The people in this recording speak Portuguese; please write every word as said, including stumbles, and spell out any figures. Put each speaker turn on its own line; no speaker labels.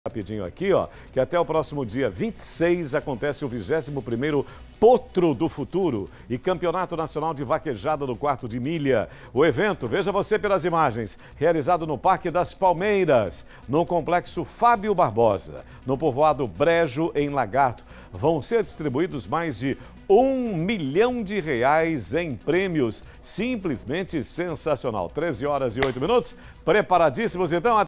Rapidinho aqui, ó, que até o próximo dia vinte e seis acontece o vigésimo primeiro Potro do Futuro e Campeonato Nacional de Vaquejada no Quarto de Milha. O evento, veja você pelas imagens, realizado no Parque das Palmeiras, no Complexo Fábio Barbosa, no povoado Brejo, em Lagarto. Vão ser distribuídos mais de um milhão de reais em prêmios. Simplesmente sensacional. treze horas e oito minutos. Preparadíssimos, então?